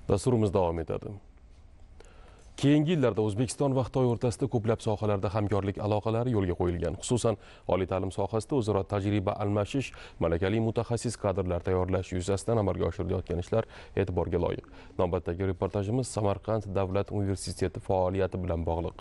Dasturimiz davom etadi. Keyingi yillarda O'zbekiston va Xitoy o'rtasida ko'plab sohalarda hamkorlik aloqalari yo'lga qo'yilgan. Xususan, oliy ta'lim sohasida o'zaro tajriba almashish, malakali mutaxassis kadrlar tayyorlash yuzasidan amalga oshirilayotgan ishlar e'tiborga loyiq. Navbatdagi reportajimiz Samarqand davlat universiteti faoliyati bilan bog'liq.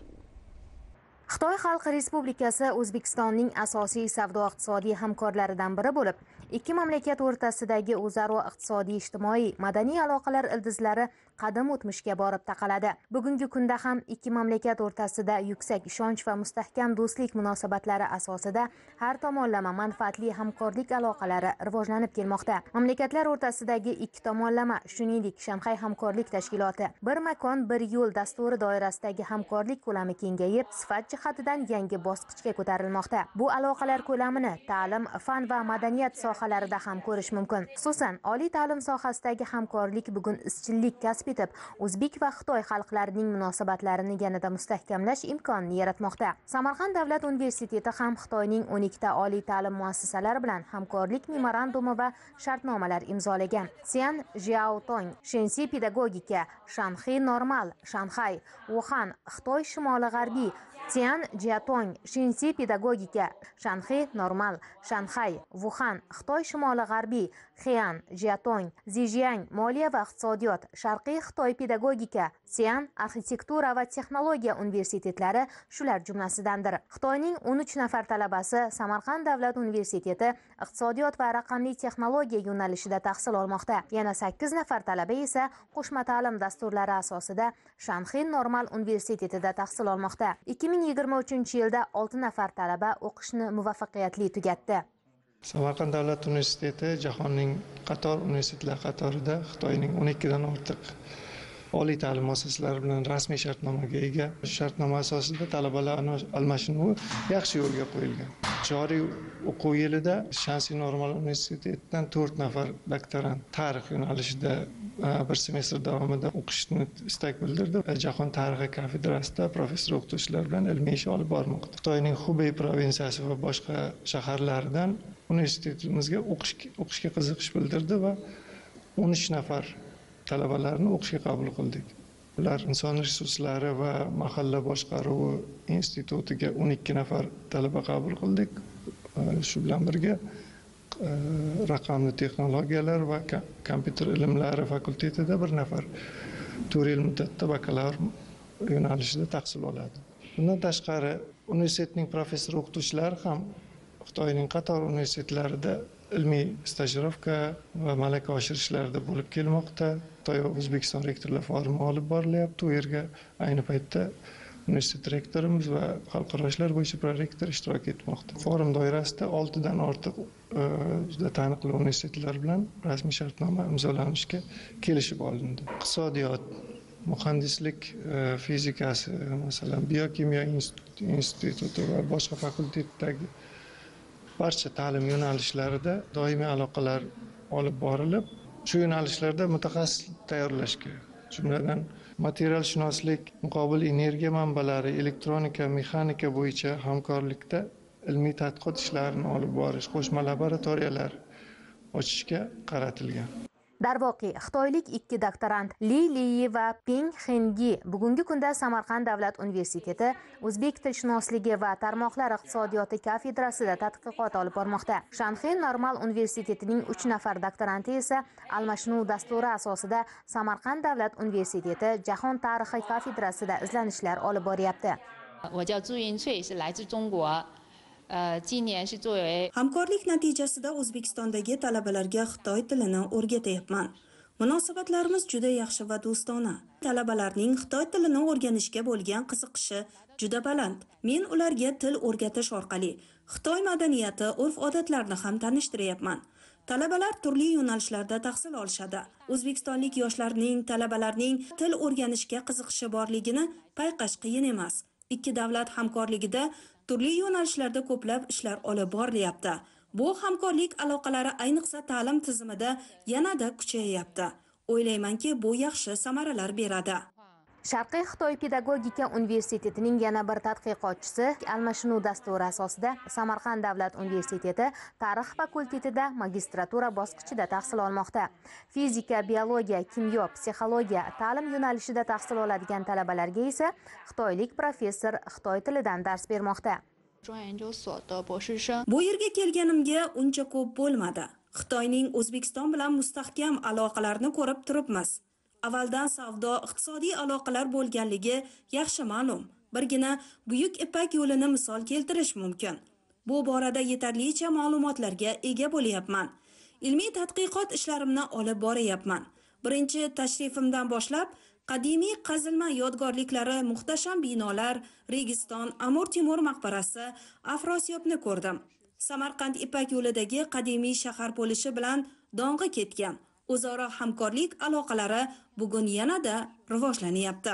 Xitoy Xalq Respublikasi O'zbekistonning asosiy savdo-iqtisodiy hamkorlaridan biri bo'lib, ikki mamlakat o'rtasidagi o'zaro iqtisodiy, ijtimoiy, madaniy aloqalar ildizlari qadim o'tmishga borib taqaladi. Bugungi kunda ham ikki mamlakat o'rtasida yuksak ishonch va mustahkam do'stlik munosabatlari asosida har tomonlama manfaatli hamkorlik aloqalari rivojlanib kelmoqda. Mamlakatlar o'rtasidagi ikki tomonlama, shuningdek Shanxay hamkorlik tashkiloti bir makon bir yo'l dasturi doirasidagi hamkorlik ko'lami kengayib, sifat jihatidan yangi bosqichga ko'tarilmoqda. Bu aloqalar ko'lamini ta'lim, fan va madaniyat sohalarida ham ko'rish mumkin. Xususan, oliy ta'lim sohasidagi hamkorlik bugun izchillik kasb etib, O'zbek va Xitoy xalqlarining munosabatlarini yanada mustahkamlash imkonini yaratmoqda. Samarqand davlat universiteti ham Xitoyning 12 ta oliy ta'lim muassasalari bilan hamkorlik memorandumi va shartnomalar imzolagan. Xian Jiaotong, Shenxi pedagogika, Shanxi normal, Shanxay, Wuhan, Xitoy shimoli-g'arbiy, Xian Jiatong, Shenxi pedagogika, Shanxi normal, Shanxay, Wuhan, Xitoy shimoli-g'arbiy, Xian Jiatong, Zhejiang moliya va iqtisodiyot, Sharqiy Xitoy pedagogika, Xian arxitektura va texnologiya universitetlari shular jumlasidandir. Xitoyning 13 nafar talabasi Samarqand davlat universiteti iqtisodiyot va raqamli texnologiya yo'nalishida tahsil olmoqda. Yana 8 nafar talaba esa qo'shma ta'lim dasturlari asosida Shanxi normal universitetida tahsil olmoqda. 2023-yilda 6 nafar talaba o'qishni muvaffaqiyatli tugatdi. Samarqand davlat universiteti jahonning qator universitetlar qatorida Xitoyning 12 dan ortiq oliy ta'lim muassasalari bilan rasmiy shartnomaga ega. Shartnoma asosida talabalar almashinuvi yaxshi yo'lga qo'yilgan. Joriy o'quv yilida Shanxi normal universitetidan 4 nafar doktorant tarix yo'nalishida bir semestr davomida o'qishni istak bildirdi. Jahon tarixi kafedrasida professor o'qituvchilar bilan ilmiy ish olib bormoqda. Xitoyning Xubey provinsiyasi va boshqa shaharlaridan universitetimizga o'qishga qiziqish bildirdi va 13 nafar talabalarni o'qishga qabul qildik. Ular inson resurslari va mahalla boshqaruvi institutiga 12 nafar talaba qabul qildik. Shu bilan birga raqamli texnologiyalar va kompyuter ilmlari fakultetida bir nafar 4 yil muddatda bakalavr yo'nalishida tahsil oladi. Bundan tashqari universitetning professor o'qituvchilari ham Xitoyning qator universitetlarida ilmiy stajirovka va malaka oshirishlarida bo'lib kelmoqda. Xitoy va O'zbekiston rektorlar forumi olib borilyapti. U yerga ayni paytda universitet rektorimiz va xalqaro ishlar bo'yicha prorektor ishtirok etmoqda. Forum doirasida 6 dan ortiq juda taniqli universitetlar bilan rasmiy shartnoma imzolanishga kelishib olindi. Iqtisodiyot, muhandislik fizikasi, masalan, biokimyo instituti va boshqa fakultetdagi barcha ta'lim yo'nalishlarida doimiy aloqalar olib borilib, shu yo'nalishlarda mutaxassis tayyorlashga, jumladan materialshunoslik, muqobil energiya manbalari, elektronika, mexanika bo'yicha hamkorlikda ilmiy tadqiqot ishlarini olib borish, qo'shma laboratoriyalar ochishga qaratilgan. Darvoqe, xitoylik ikki doktorant Li Liyi va Peng Xengi bugungi kunda Samarqand davlat universiteti o'zbek tilshunosligi va tarmoqlar iqtisodiyoti kafedrasida tadqiqot olib bormoqda. Shanxi normal universitetining 3 nafar doktoranti esa almashinuv dasturi asosida Samarqand davlat universiteti jahon tarixi kafedrasida izlanishlar olib boryapti. Hamkorlik natijasida O'zbekistondagi talabalarga Xitoy tilini o'rgatyapman. Munosabatlarimiz juda yaxshi va do'stona. Talabalarning Xitoy tilini o'rganishga bo'lgan qiziqishi juda baland. Men ularga til o'rgatish orqali Xitoy madaniyati, urf-odatlarini ham tanishtiryapman. Talabalar turli yo'nalishlarda tahsil olishadi. O'zbekistonlik yoshlarning, talabalarning til o'rganishga qiziqishi borligini payqash qiyin emas. Ikki davlat hamkorligida turli yo'nalishlarda ko'plab ishlar olib borilyapti. Bu hamkorlik aloqalari ayniqsa ta'lim tizimida yanada kuchayapti. O'ylaymanki, bu yaxshi samaralar beradi. Sharqiy Xitoy pedagogika universitetining yana bir tadqiqotchisi almashinuv dasturi asosida Samarqand davlat universiteti tarix fakultetida magistratura bosqichida tahsil olmoqda. Fizika, biologiya, kimyo, psixologiya ta'lim yo'nalishida tahsil oladigan talabalarga esa xitoylik professor xitoy tilidan dars bermoqda. Bu yerga kelganimga uncha ko'p bo'lmadi. Xitoyning O'zbekiston bilan mustahkam aloqalarini ko'rib turibmiz. Avvaldan savdo iqtisodiy aloqalar bo'lganligi yaxshi ma'lum. Birgina Buyuk Ipak yo'lini misol keltirish mumkin. Bu borada yetarlicha ma'lumotlarga ega bo'lyapman. Ilmiy tadqiqot ishlarimni olib boryapman. Birinchi tashrifimdan boshlab qadimiy qazilma yodgorliklari, muhtasham binolar, Registon, Amir Temur maqbarasi, Afrosiyobni ko'rdim. Samarqand Ipak yo'lidagi qadimiy shahar bo'lishi bilan dong'i ketgan o'zaro hamkorlik aloqalari bugun yanada rivojlanyapti.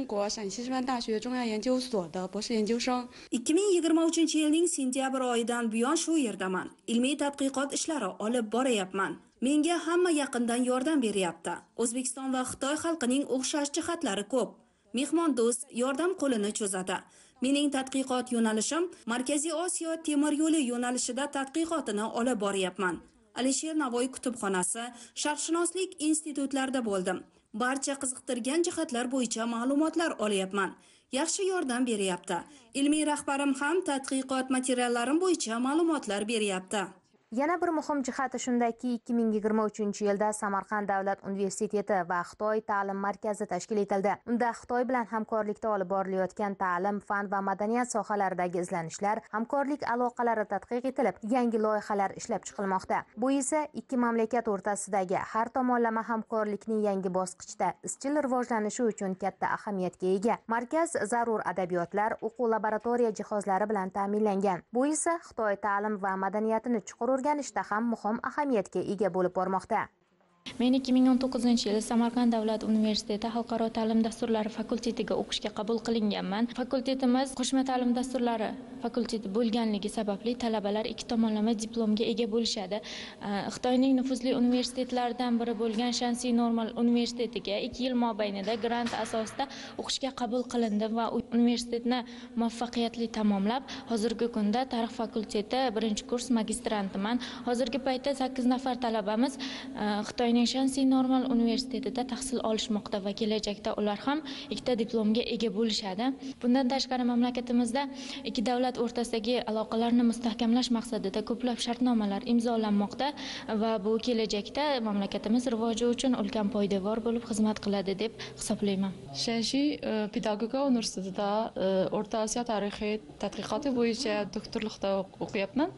2023-yilning sentyabr oyidan buyon shu yerdaman. Ilmiy tadqiqot ishlari olib boryapman. Menga hamma yaqindan yordam beryapti. O'zbekiston va Xitoy xalqining o'xshash jihatlari ko'p. Mehmondo'st yordam qo'lini cho'zadi. Mening tadqiqot yo'nalishim Markaziy Osiyo temir yo'li yo'nalishida tadqiqotini olib boryapman. Alisher Navoiy kutubxonasi, sharqshunoslik institutlarida bo'ldim. Barcha qiziqtirgan jihatlar bo'yicha ma'lumotlar olyapman. Yaxshi yordam beryapti. Ilmiy rahbarim ham tadqiqot materiallarim bo'yicha ma'lumotlar beryapti. Yana bir muhim jihati shundaki, 2023-yilda Samarqand davlat universiteti va Xitoy ta'lim markazi tashkil etildi. Unda Xitoy bilan hamkorlikda olib borilayotgan ta'lim, fan va madaniyat sohalaridagi izlanishlar, hamkorlik aloqalari tadqiq etilib, yangi loyihalar ishlab chiqilmoqda. Bu esa ikki mamlakat o'rtasidagi har tomonlama hamkorlikning yangi bosqichda izchil rivojlanishi uchun katta ahamiyatga ega. Markaz zarur adabiyotlar, o'quv laboratoriya jihozlari bilan ta'minlangan. Bu esa Xitoy ta'lim va madaniyatini chuqur o'rganishda ham muhim ahamiyatga ega bo'lib bormoqda. Men 2019-yili Samarqand davlat universiteti xalqaro ta'lim dasturlari fakultetiga o'qishga qabul qilinganman. Fakultetimiz qo'shma ta'lim dasturlari fakulteti bo'lganligi sababli talabalar ikki tomonlama diplomga ega bo'lishadi. Xitoyning nufuzli universitetlaridan biri bo'lgan Shansi Normal universitetiga 2 yil mobaynida grant asosida o'qishga qabul qilindi va universitetni muvaffaqiyatli tamomlab, hozirgi kunda tarix fakulteti 1-kurs magistrantiman. Hozirgi paytda 8 nafar talabamiz Xitoyning Shansi Normal universitetida tahsil olishmoqda va kelajakda ular ham ikkita diplomga ega bo'lishadi. Bundan tashqari mamlakatimizda ikki davlat o'rtasidagi aloqalarni mustahkamlash maqsadida ko'plab shartnomalar imzolanmoqda va bu kelajakda mamlakatimiz rivoji uchun ulkan poydevor bo'lib xizmat qiladi deb hisoblayman. Shansi pedagogika universitetida O'rta Osiyo tarixi tadqiqoti bo'yicha doktorlikda o'qiyapman.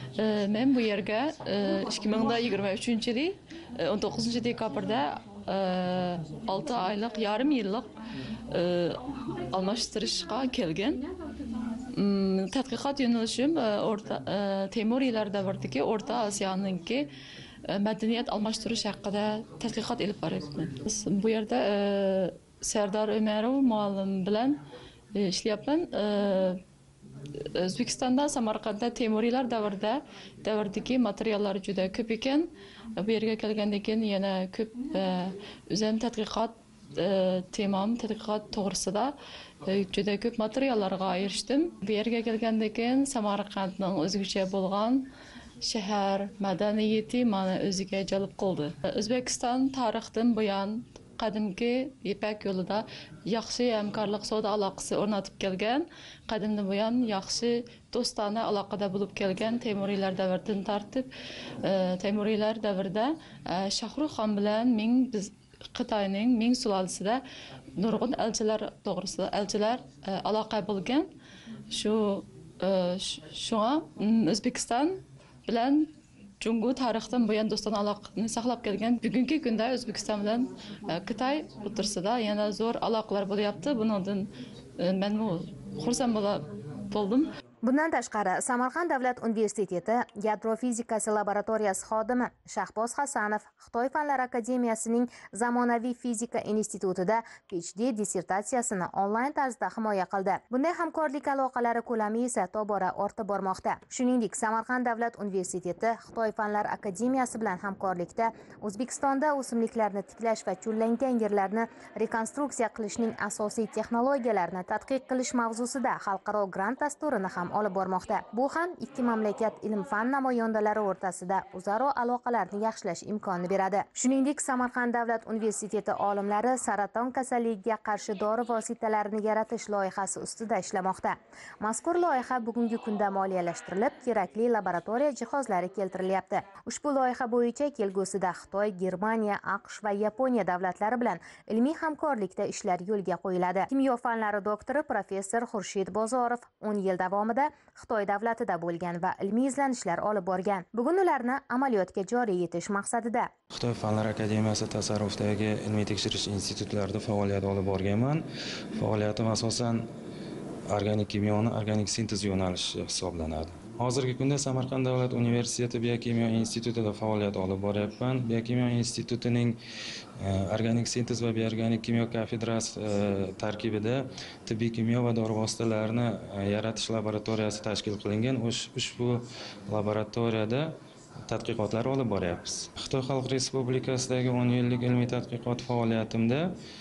Men bu yerga 2023-yil 19-dekabrda 6 oylik, yarim yillik almashtirishga kelgan. Tadqiqot yo'nalishim Temuriylar davridagi O'rta Osiyoninki madaniyat almashtirish haqida tadqiqot olib boryapman. Bu yerda Sardor Umarov muallim bilan ishlayapman. O'zbekistonda, Samarqandda Temuriylar davridagi materiallar juda ko'p ekan. Bu yerga kelgandan keyin yana ko'p o'zim tadqiqot tadqiqot to'g'risida juda ko'p materiallarga erishdim. Bu yerga kelgandan keyin Samarqandning o'zgacha bo'lgan shahar madaniyati meni o'ziga jalb qildi. O'zbekiston tarixdan buyon qadimgi Ipak yo'lida yaxshi hamkorlik savdo aloqasi o'rnatib kelgan, qadimdan buyon yaxshi do'stona aloqada bo'lib kelgan Temuriylar davridan tortib, Temuriylar davrida Shahrukxon bilan biz Xitoyning Ming sulolasida nurg'un elchilar to'g'risida aloqa bo'lgan. Shunga O'zbekiston bilan Jungo tarixdan buyon do'stona aloqani saqlab kelgan. Bugungi kunda O'zbekiston bilan Xitoy o'rtasida yana zo'r aloqalar bo'lyapti. Bundan men xursand bo'ldim. Bundan tashqari, Samarqand davlat universiteti yadro fizikasi laboratoriyasi xodimi Shahboz Hasanov Xitoy Fanlar akademiyasining zamonaviy fizika institutida PhD dissertatsiyasini onlayn tarzda himoya qildi. Bunday hamkorlik aloqalari ko'lami esa tobora ortib bormoqda. Shuningdek, Samarqand davlat universiteti Xitoy Fanlar akademiyasi bilan hamkorlikda O'zbekistonda o'simliklarni tiklash va cho'llangan yerlarni rekonstruksiya qilishning asosiy texnologiyalarini tadqiq qilish mavzusida xalqaro grant dasturini ham olib bormoqda. Bu ham ikki mamlakat ilm-fan namoyandalari o'rtasida o'zaro aloqalarni yaxshilash imkonini beradi. Shuningdek, Samarqand davlat universiteti olimlari saraton kasalligiga qarshi dori vositalarini yaratish loyihasi ustida ishlamoqda. Mazkur loyiha bugungi kunda moliyalashtirilib, kerakli laboratoriya jihozlari keltirilyapti. Ushbu loyiha bo'yicha kelgusida Xitoy, Germaniya, AQSh va Yaponiya davlatlari bilan ilmiy hamkorlikda ishlar yo'lga qo'yiladi. Kimyo fanlari doktori professor Xurshid Bozorov 10 yil davomida Xitoy davlatida bo'lgan va ilmiy izlanishlar olib borgan. Bugun ularni amaliyotga joriy etish maqsadida Xitoy Fanlar akademiyasi tasarrufidagi ilmiy tekshirish institutlarida faoliyat olib borganman. Faoliyatim asosan organik kimyoni organik sintez yo'nalishi hisoblanadi. Hozirgi kunda Samarqand davlat universiteti biokimyo institutida faoliyat olib boryapman. Biokimyo institutining organik sintez va bioorganik kimyo kafedrasi tarkibida tibbiy kimyo va dori vositalarini yaratish laboratoriyasi tashkil qilingan. Ushbu laboratoriyada tadqiqotlar olib boryapmiz. Xitoy Xalq Respublikasidagi 10 yillik ilmiy tadqiqot faoliyatimda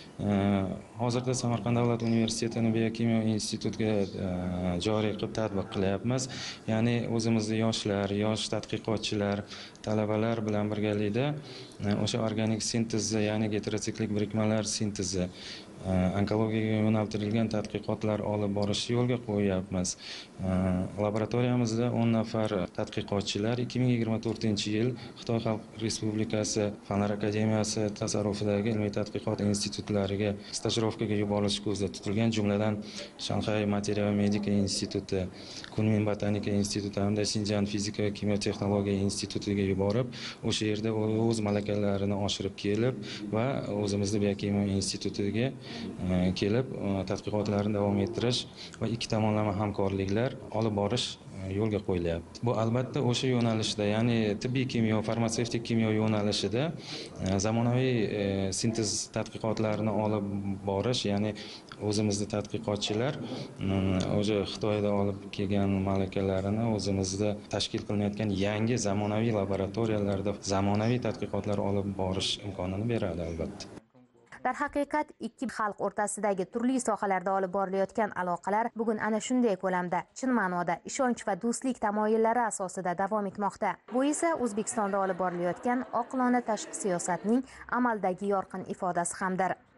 hozirda Samarqand davlat universitetining biokimyo institutiga joriy qilib tatbiq qilyapmiz. Ya'ni o'zimizning yosh tadqiqotchilar, talabalar bilan birgalikda o'sha organik sintezni, ya'ni heterosiklik birikmalar sintezi, onkologiyaga yo'naltirilgan tadqiqotlar olib borishni yo'lga qo'yyapmiz. Laboratoriyamizda 10 nafar tadqiqotchilar 2024-yil Xitoy Xalq Respublikasi Fanlar akademiyasi tasarrufidagi ilmiy tadqiqot institutlariga stajirovkaga yuborish ko'zda tutilgan, jumladan Shanxay material va medika instituti, Kunmin botanika instituti hamda Xinjiang fizika va kimyo texnologiya institutiga yuborib, o'sha yerda o'z malakalarini oshirib kelib va o'zimizning biokimyo institutiga kelib tadqiqotlarni davom ettirish va ikki tomonlama hamkorliklar olib borish yo'lga qo'yilyapti. Bu albatta o'sha yo'nalishda, ya'ni tibbiy kimyo, farmatsevtik kimyo yo'nalishida zamonaviy sintez tadqiqotlarini olib borish, ya'ni o'zimizning tadqiqotchilar o'sha Xitoyda olib kelgan malakalarini o'zimizda tashkil qilinayotgan yangi zamonaviy laboratoriyalarda zamonaviy tadqiqotlar olib borish imkonini beradi albatta. Darhaqiqat, ikki xalq o'rtasidagi turli sohalarda olib borilayotgan aloqalar bugun ana shunday ko'lamda, chin ma'noda ishonch va do'stlik tamoyillari asosida davom etmoqda. Bu esa O'zbekistonda olib borilayotgan oqilona tashqi siyosatning amaldagi yorqin ifodasi hamdir.